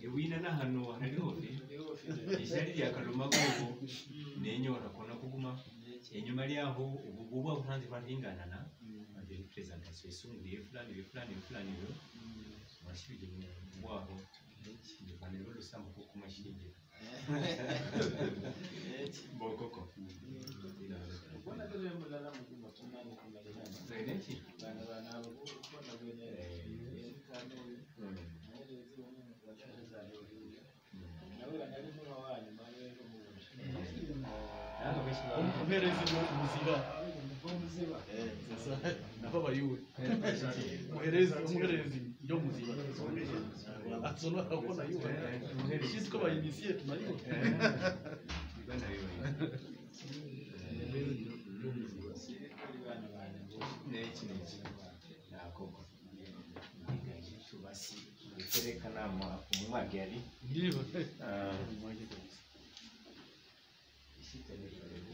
wina na hano hariho ishari rya Kaluma gogo nenyora kona kuguma enyuma lyaho ubububa butanze bahinganana ande presentation isunguriye fulani yo mashije mwaho ndikanero lusamba ko kumashingira bokoko Kuna kile mulala mkuma tunani kumalana. Zaideki Bana abo kuna kwenye kanuni. Mwelezi wenu kwa shaka leo. Na wewe analima wani maana yuko Muherezi muziba. Sasa nako bayuwe. Muherezi yo muziba. Atsono akona yuwe. Sisi kwa initiate tunayo. bana yo neki nakoko tubasi terekana umwagari Ndiyo. ishite